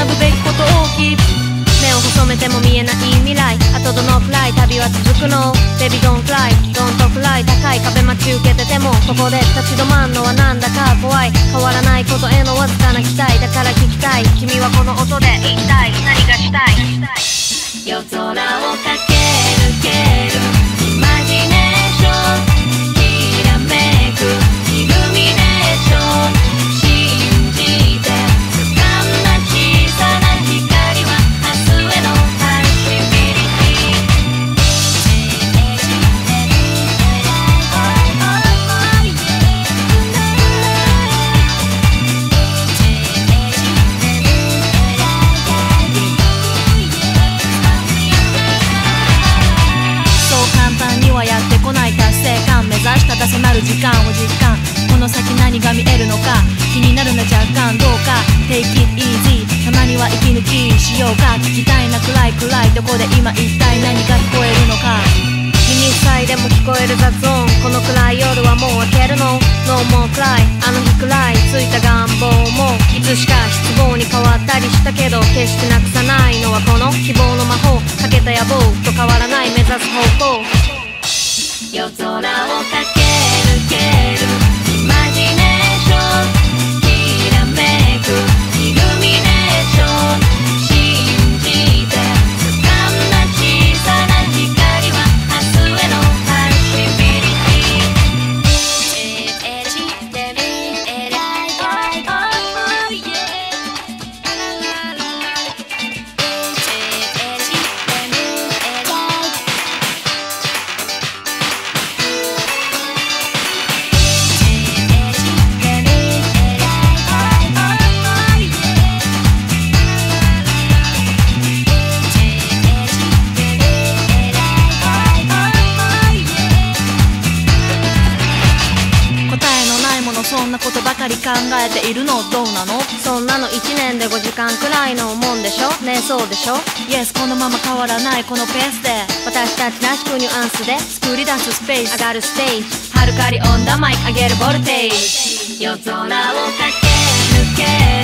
学ぶべきこと大きい。目を細めても見えない未来、あとどのくらい旅は続くの。 Baby don't cry, don't cry。 高い壁待ち受けててもここで立ち止まんのはなんだか怖い。変わらないことへのわずかな期待だから聞きたい。君はこの音で一体何がしたい？夜空を駆け抜けるイマジネーション、きらめくイルミネーション、信じて掴んだ小さな光は明日へのパッシビリテやってこない達成感、目指した達成なる時間を実感。この先何が見えるのか気になるな若干どうか Take it easy。 たまには息抜きしようか。聞きたいな暗い暗いどこで今一体何が聞こえるのか。耳塞いでも聞こえる雑音、この暗い夜はもう明けるの。 No more cry。 あの日くらいついた願望もいつしか失望に変わったりしたけど、決してなくさないのはこの希望の魔法。かけた野望と変わらない目指す方向。夜空を駆け抜けるイマジネーション、きらめくイルミネーション、信じて掴んだ小さな光は明日へのパッシビリそんなことばかり考えているのどうなの？そんなの1年で5時間くらいのもんでしょ。ねえそうでしょ。 Yes このまま変わらないこのペースで私たちらしくニュアンスで作り出すスペース。上がるステージハルカリオンダマイク上げるボルテージ。夜空を駆け抜ける